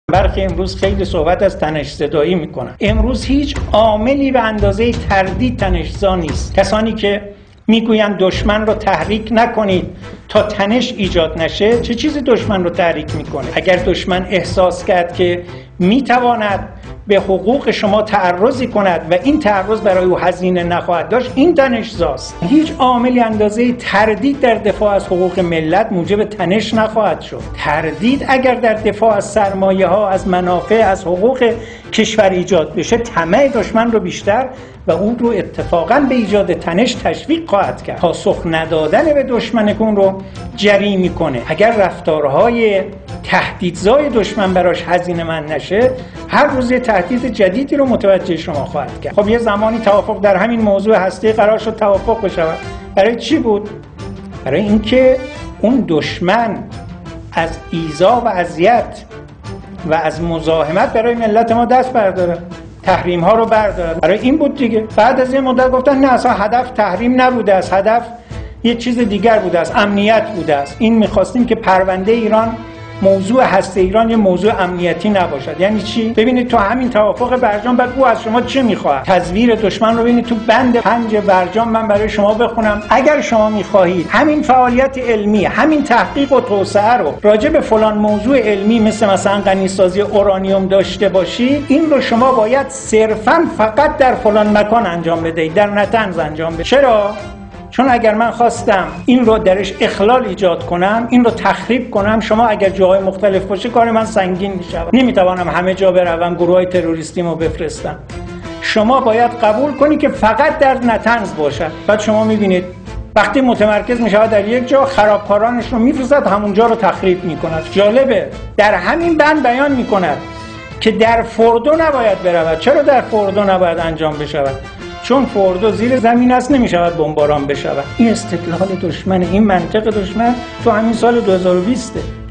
برخی امروز خیلی صحبت از تنش زدایی میکنن. امروز هیچ عاملی به اندازه تردید تنش‌زا نیست. کسانی که میگویند دشمن رو تحریک نکنید تا تنش ایجاد نشه، چه چیزی دشمن رو تحریک میکنه؟ اگر دشمن احساس کرد که میتواند به حقوق شما تعرضی کند و این تعرض برای او هزینه نخواهد داشت، این تنش‌زاست. هیچ عاملی اندازه تردید در دفاع از حقوق ملت موجب تنش نخواهد شد. تردید اگر در دفاع از سرمایه ها، از منافع، از حقوق کشور ایجاد بشه، طمع دشمن رو بیشتر و اون رو اتفاقا به ایجاد تنش تشویق خواهد کرد. پاسخ ندادن به دشمنتون رو جری میکنه. اگر رفتارهای تهدیدزای دشمن براش هزینه من نشه، هر روز تهدید جدیدی رو متوجه شما خواهد کرد. خب یه زمانی توافق در همین موضوع هسته قرار شد توافق بشود. برای چی بود؟ برای اینکه اون دشمن از ایذا و اذیت و از مزاحمت برای ملت ما دست برداره، تحریم ها رو برداره. برای این بود دیگه. بعد از یه مدت گفتن نه، اصلا هدف تحریم نبوده است، هدف یه چیز دیگر بوده است، امنیت بوده است. این می‌خواستیم که پرونده ایران، موضوع هسته ایران یه موضوع امنیتی نباشد. یعنی چی؟ ببینید تو همین توافق برجام بعد او از شما چه میخواد؟ تزویر دشمن رو ببینید تو بند 5 برجام من برای شما بخونم. اگر شما میخواهید همین فعالیت علمی، همین تحقیق و توسعه رو راجع به فلان موضوع علمی مثلا غنیسازی اورانیوم داشته باشید، این رو شما باید صرفاً فقط در فلان مکان انجام بدهید، در نطنز انجام بدهید. چرا؟ چون اگر من خواستم این رو درش اخلال ایجاد کنم، این رو تخریب کنم، شما اگر جاهای مختلف باشه کار من سنگین میشه. نمیتوانم همه جا بروم گروهای تروریستیمو بفرستم. شما باید قبول کنی که فقط در نطنز باشد. بعد شما میبینید وقتی متمرکز میشود در یک جا، خرابکارانش رو میفرستد همونجا رو تخریب میکند. جالبه در همین بند بیان میکند که در فوردو نباید برود. چرا در فوردو نباید انجام بشود؟ چون فوردو زیر زمین است، نمیشود بمباران بشود. این استدلال دشمن، این منطق دشمن تو همین سال 2020